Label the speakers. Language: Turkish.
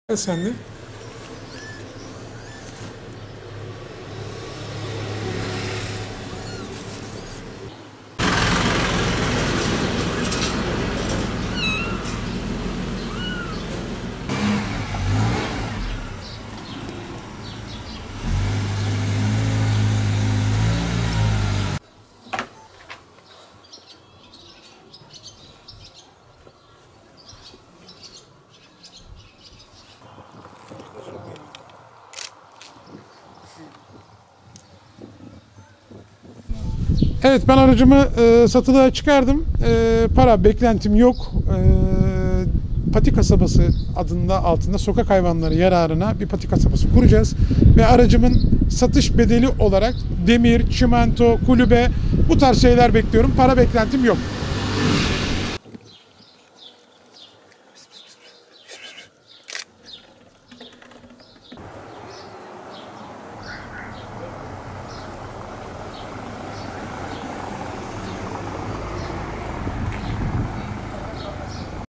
Speaker 1: Sen de. Evet, ben aracımı satılığa çıkardım. Para beklentim yok. Pati kasabası adında altında sokak hayvanları yararına bir pati kasabası kuracağız. Ve aracımın satış bedeli olarak demir, çimento, kulübe bu tarz şeyler bekliyorum. Para beklentim yok.